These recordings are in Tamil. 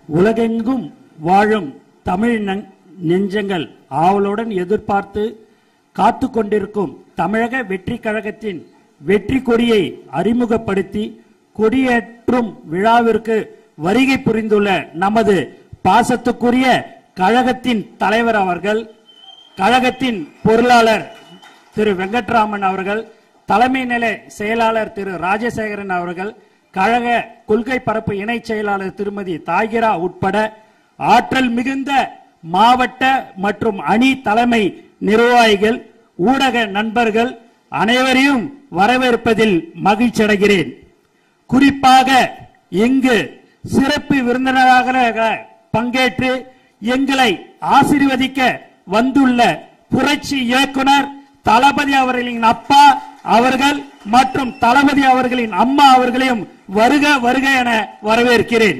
உலகெங்கும் வாழும் தமிழ் நெஞ்சங்கள் ஆவலுடன் எதிர்பார்த்து காத்து கொண்டிருக்கும் தமிழக வெற்றி கழகத்தின் வெற்றி கொடியை அறிமுகப்படுத்தி கொடியேற்றும் விழாவிற்கு வருகை புரிந்துள்ள நமது பாசத்துக்குரிய கழகத்தின் தலைவர் அவர்கள், கழகத்தின் பொருளாளர் திரு வெங்கட்ராமன் அவர்கள், தலைமை நிலை செயலாளர் திரு ராஜசேகரன் அவர்கள், கழக கொள்கை பரப்பு இணை செயலாளர் திருமதி தாகிரா உட்பட ஆற்றல் மிகுந்த மாவட்ட மற்றும் அணி தலைமை நிர்வாகிகள், ஊடக நண்பர்கள் அனைவரையும் வரவேற்பதில் மகிழ்ச்சி அடைகிறேன். குறிப்பாக இங்கு சிறப்பு விருந்தினராக பங்கேற்று எங்களை ஆசீர்வதிக்க வந்துள்ள புரட்சி இயக்குனர் தளபதி அவர்களின் அப்பா அவர்கள் மற்றும் தளபதி அவர்களின் அம்மா அவர்களையும் வருக வருக என வரவேற்கிறேன்.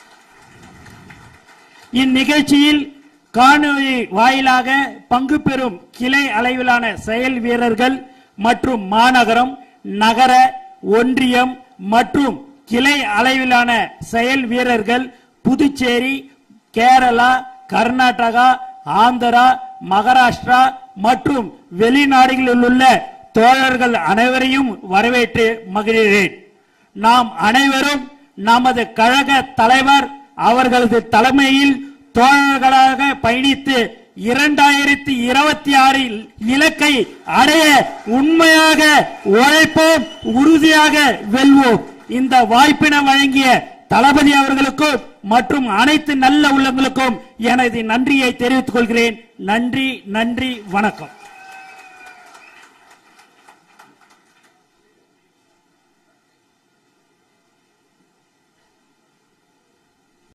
இந்நிகழ்ச்சியில் காணொலி வாயிலாக பங்கு பெறும் கிளை அளவிலான செயல் வீரர்கள் மற்றும் மாநகரம், நகர, ஒன்றியம் மற்றும் கிளை அளவிலான செயல் வீரர்கள் புதுச்சேரி, கேரளா, கர்நாடகா, ஆந்திரா, மகாராஷ்டிரா மற்றும் வெளிநாடுகளில் உள்ள தோழர்கள் அனைவரையும் வரவேற்று மகிழ்கிறேன். நாம் அனைவரும் நமது கழக தலைவர் அவர்களது தலைமையில் தோழர்களாக பயணித்து 2026 இலக்கை அடைய உண்மையாக உழைப்போம், உறுதியாக வெல்வோம். இந்த வாய்ப்பினை வழங்கிய தளபதி அவர்களுக்கும் மற்றும் அனைத்து நல்ல உள்ளங்களுக்கும் எனது நன்றியை தெரிவித்துக் கொள்கிறேன். நன்றி, நன்றி, வணக்கம்.